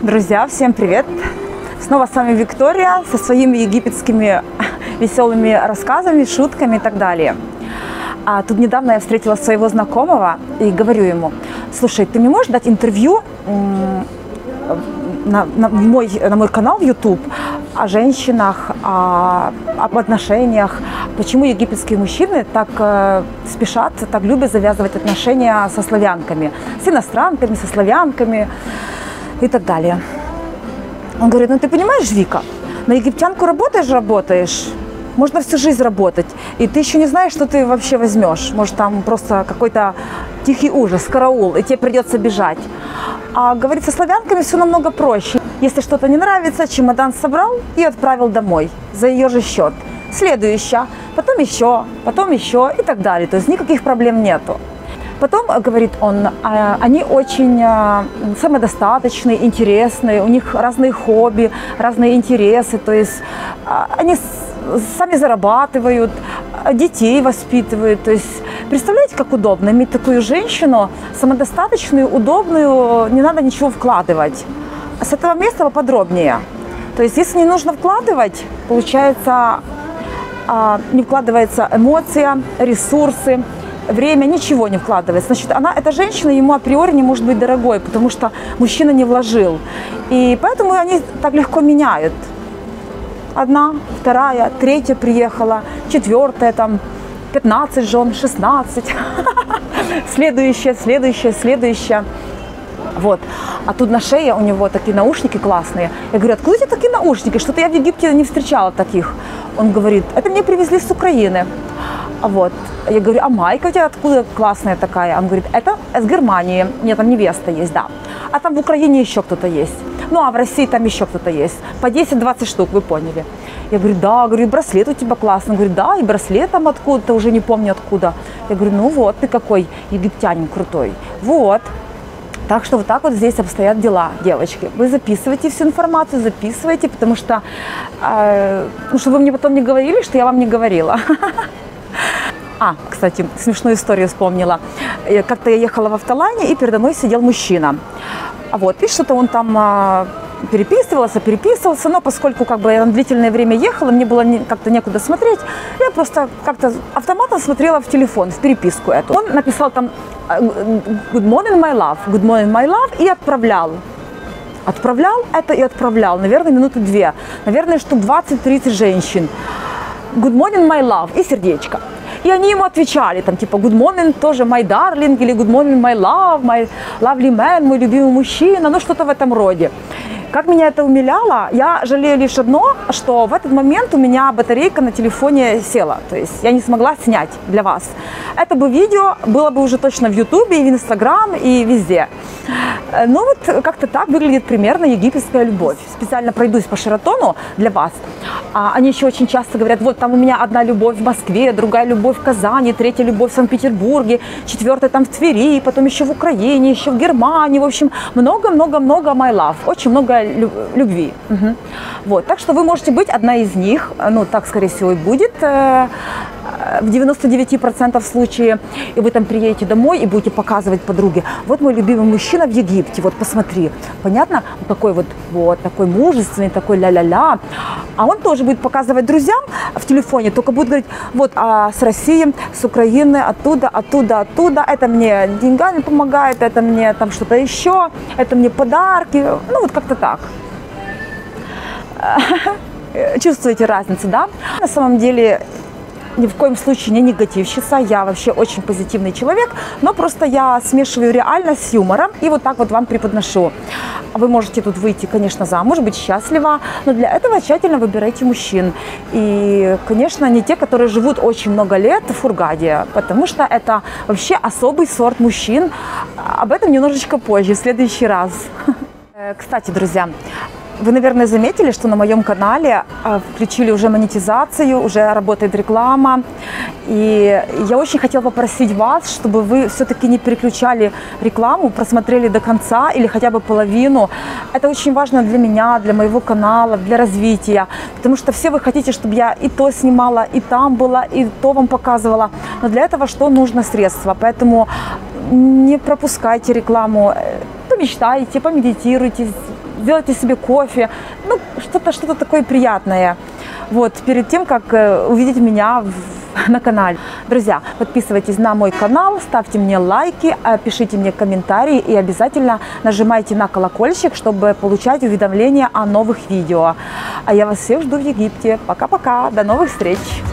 Друзья, всем привет! Снова с вами Виктория со своими египетскими веселыми рассказами, шутками и так далее. А тут недавно я встретила своего знакомого и говорю ему: слушай, ты мне можешь дать интервью на мой канал в YouTube о женщинах, об отношениях, почему египетские мужчины так спешат, так любят завязывать отношения со славянками, с иностранками, со славянками и так далее. Он говорит: ну ты понимаешь, Вика, на египтянку работаешь, можно всю жизнь работать, и ты еще не знаешь, что ты вообще возьмешь. Может, там просто какой-то тихий ужас, караул, и тебе придется бежать. А говорит, со славянками все намного проще. Если что-то не нравится, чемодан собрал и отправил домой за ее же счет. Следующая, потом еще и так далее. То есть никаких проблем нету. Потом, говорит он, они очень самодостаточные, интересные, у них разные хобби, разные интересы, то есть они сами зарабатывают, детей воспитывают. То есть представляете, как удобно иметь такую женщину, самодостаточную, удобную, не надо ничего вкладывать. С этого места поподробнее. То есть если не нужно вкладывать, получается, не вкладывается эмоция, ресурсы, время, ничего не вкладывается. Значит, эта женщина ему априори не может быть дорогой, потому что мужчина не вложил. И поэтому они так легко меняют. Одна, вторая, третья приехала, четвертая, там, 15 жен, 16. Следующая. Вот. А тут на шее у него такие наушники классные. Я говорю: откуда у тебя такие наушники? Что-то я в Египте не встречала таких. Он говорит: это мне привезли с Украины. Вот. Я говорю: а майка у тебя откуда классная такая? Он говорит: это с Германии. Нет, там невеста есть, да. А там в Украине еще кто-то есть. Ну, а в России там еще кто-то есть. По 10-20 штук, вы поняли. Я говорю: да. Говорю: браслет у тебя классный. Он говорит: да, и браслет там откуда-то, уже не помню откуда. Я говорю: ну вот, ты какой египтянин крутой. Вот. Так что вот так вот здесь обстоят дела, девочки. Вы записывайте всю информацию, записывайте, потому что, чтобы вы мне потом не говорили, что я вам не говорила. Кстати, смешную историю вспомнила. Как-то я ехала в автолайне, и передо мной сидел мужчина. Вот, и что-то он там переписывался, но поскольку я на длительное время ехала, мне было как-то некуда смотреть, я просто как-то автоматом смотрела в телефон, в переписку эту. Он написал там good morning, my love, и отправлял. Отправлял это и отправлял, наверное, минуты 2, наверное, штук 20-30 женщин. Good morning, my love, и сердечко. И они ему отвечали, там, типа, good morning, тоже my darling, или good morning, my love, my lovely man, мой любимый мужчина, ну, что-то в этом роде. Как меня это умиляло, я жалею лишь одно, что в этот момент у меня батарейка на телефоне села, то есть я не смогла снять для вас. Это бы видео было бы уже точно в Ютубе, и в Инстаграм, и везде. Ну вот как-то так выглядит примерно египетская любовь. Специально пройдусь по Шератону для вас. Они еще очень часто говорят: вот там у меня одна любовь в Москве, другая любовь в Казани, третья любовь в Санкт-Петербурге, четвертая там в Твери, потом еще в Украине, еще в Германии. В общем, много-много-много my love, очень много любви. Угу. Вот, так что вы можете быть одна из них, ну так скорее всего и будет в 99% случаев, и вы там приедете домой и будете показывать подруге: вот мой любимый мужчина в Египте, вот посмотри, понятно, какой вот такой мужественный, такой ля-ля-ля. А он тоже будет показывать друзьям в телефоне, только будет говорить: вот с России, с Украины, оттуда, это мне деньгами помогает, это мне там что-то еще, это мне подарки, ну вот как-то так. Чувствуете разницу, да? На самом деле, ни в коем случае не негативщица, я вообще очень позитивный человек, но просто я смешиваю реальность с юмором и вот так вот вам преподношу. Вы можете тут выйти, конечно, замуж, быть счастлива, но для этого тщательно выбирайте мужчин. И, конечно, не те, которые живут очень много лет в Хургаде, потому что это вообще особый сорт мужчин. Об этом немножечко позже, в следующий раз. Кстати, друзья, вы, наверное, заметили, что на моем канале включили уже монетизацию, уже работает реклама. И я очень хотела попросить вас, чтобы вы все-таки не переключали рекламу, просмотрели до конца или хотя бы половину. Это очень важно для меня, для моего канала, для развития. Потому что все вы хотите, чтобы я и то снимала, и там была, и то вам показывала. Но для этого что нужно? Средства. Поэтому не пропускайте рекламу. Помечтайте, помедитируйте, сделайте себе кофе, ну, что-то такое приятное. Вот, перед тем, как увидеть меня на канале. Друзья, подписывайтесь на мой канал, ставьте мне лайки, пишите мне комментарии и обязательно нажимайте на колокольчик, чтобы получать уведомления о новых видео. А я вас всех жду в Египте. Пока-пока, до новых встреч!